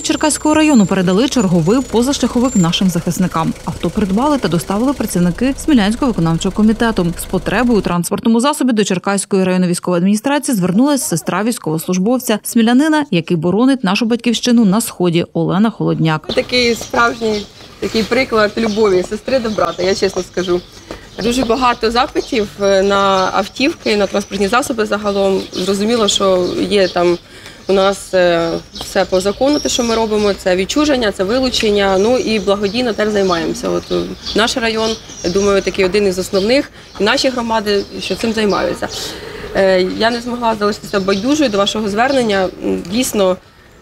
Черкаського району передали черговий позашляховик нашим захисникам. Авто придбали та доставили працівники Смілянського виконавчого комітету. З потребою у транспортному засобі до Черкаської районної військової адміністрації звернулася сестра військовослужбовця, смілянина, який боронить нашу батьківщину на Сході, Олена Холодняк. Такий справжній приклад любові сестри до брата, я чесно скажу. Дуже багато запитів на автівки, на транспортні засоби загалом. Зрозуміло, що є там у нас все по закону, те, що ми робимо, це відчуження, це вилучення, ну і благодійно теж займаємося. От наш район, я думаю, такий один із основних, і наші громади, що цим займаються. Я не змогла залишитися байдужою до вашого звернення. Дійсно,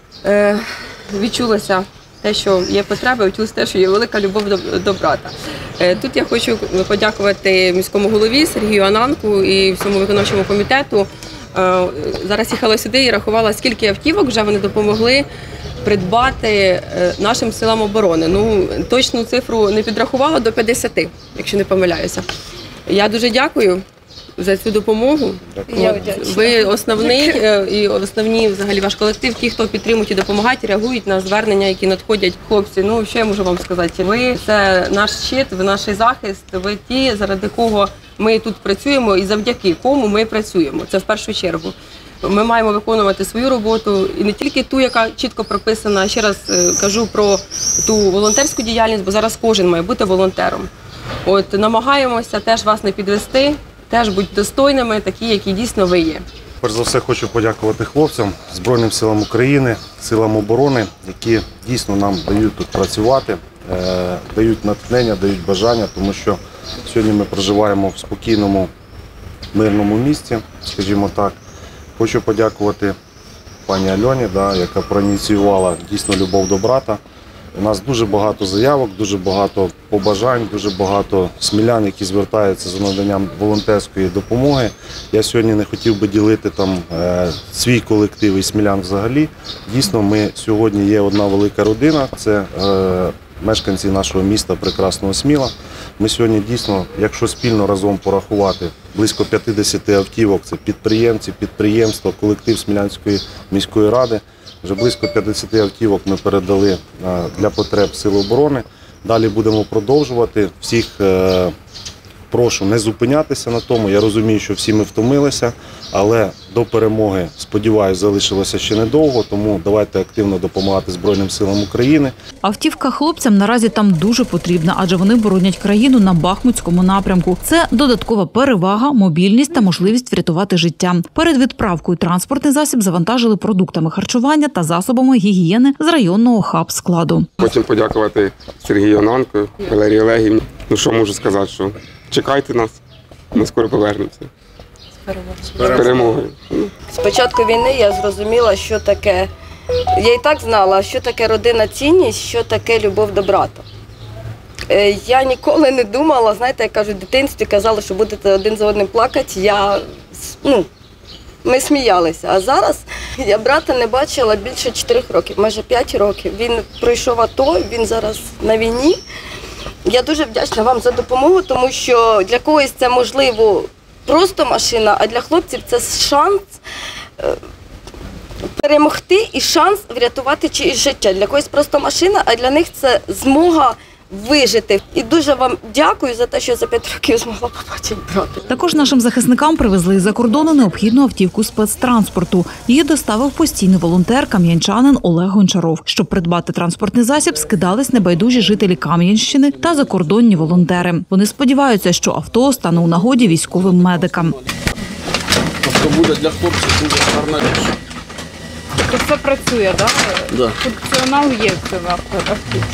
відчулося те, що є потреба, відчулося те, що є велика любов до брата. Тут я хочу подякувати міському голові Сергію Ананку і всьому виконавчому комітету. Зараз їхала сюди і рахувала, скільки автівок вже вони допомогли придбати нашим силам оборони. Ну, точну цифру не підрахувала, до 50, якщо не помиляюся. Я дуже дякую за цю допомогу. Ви основний і основні взагалі ваш колектив, ті, хто підтримують і допомагають, реагують на звернення, які надходять. Хлопці, ну що я можу вам сказати? Ви – це наш щит, ви наш захист, ви ті, заради кого ми тут працюємо і завдяки кому ми працюємо. Це в першу чергу. Ми маємо виконувати свою роботу, і не тільки ту, яка чітко прописана, ще раз кажу про ту волонтерську діяльність, бо зараз кожен має бути волонтером. От намагаємося теж вас не підвести, теж будьте достойними, такі, які дійсно ви є. Перш за все хочу подякувати хлопцям, Збройним силам України, силам оборони, які дійсно нам дають тут працювати, дають натхнення, дають бажання, тому що сьогодні ми проживаємо в спокійному, мирному місці, скажімо так. Хочу подякувати пані Альоні, яка проініціювала дійсно любов до брата. У нас дуже багато заявок, дуже багато побажань, дуже багато смілян, які звертаються за наданням волонтерської допомоги. Я сьогодні не хотів би ділити там свій колектив і смілян взагалі. Дійсно, ми сьогодні є одна велика родина, це мешканці нашого міста прекрасного Сміла. Ми сьогодні дійсно, якщо спільно разом порахувати, близько 50 автівок, це підприємці, підприємства, колектив Смілянської міської ради. Вже близько 50 автівок ми передали для потреб Сил оборони. Далі будемо продовжувати. Всіх прошу не зупинятися на тому. Я розумію, що всі ми втомилися, але до перемоги, сподіваюся, залишилося ще недовго, тому давайте активно допомагати Збройним силам України. Автівка хлопцям наразі там дуже потрібна, адже вони боронять країну на Бахмутському напрямку. Це додаткова перевага, мобільність та можливість врятувати життя. Перед відправкою транспортний засіб завантажили продуктами харчування та засобами гігієни з районного хаб-складу. Хочу подякувати Сергію Ананку, Валерії Олегівні. Ну що можу сказати, що чекайте нас, ми скоро повернемося. З перемогою. З початку війни я зрозуміла, що таке, я і так знала, що таке родинна цінність, що таке любов до брата. Я ніколи не думала, знаєте, як кажуть, в дитинстві казали, що будете один за одним плакати, ми сміялися. А зараз я брата не бачила більше 4 років, майже 5 років. Він пройшов АТО, він зараз на війні. Я дуже вдячна вам за допомогу, тому що для когось це, можливо, просто машина, а для хлопців це шанс перемогти і шанс врятувати чиєсь життя. Для когось просто машина, а для них це змога вижити. І дуже вам дякую за те, що за 5 років змогла побачити брата. Також нашим захисникам привезли із-за кордону необхідну автівку спецтранспорту. Її доставив постійний волонтер кам'янчанин Олег Гончаров. Щоб придбати транспортний засіб, скидались небайдужі жителі Кам'янщини та закордонні волонтери. Вони сподіваються, що авто стане у нагоді військовим медикам. Тобто буде для хлопців, буде гарна річ. Тобто все працює, так? Да? Функціонал є в цьому автівці.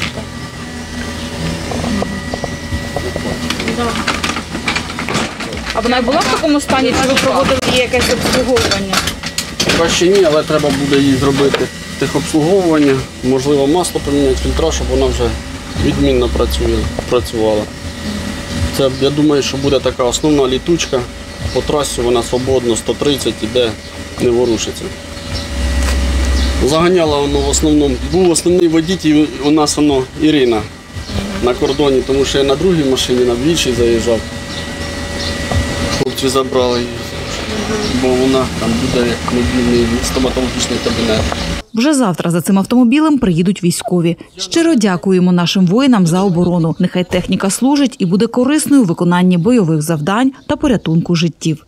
А вона була в такому стані, чи ви проводили її якесь обслуговування? Поки ще ні, але треба буде їй зробити техобслуговування, можливо масло поміняти, фільтра, щоб вона вже відмінно працювала. Це, я думаю, що буде така основна літучка. По трасі вона свободно 130 іде, не ворушиться. Заганяла воно в основному, був основний водій у нас воно Ірина на кордоні, тому що я на другій машині, на більшій заїжджав. Хлопці забрали її. бо вона там буде як мобільний стоматологічний кабінет. Вже завтра за цим автомобілем приїдуть військові. Щиро дякуємо нашим воїнам за оборону. Нехай техніка служить і буде корисною у виконанні бойових завдань та порятунку життів.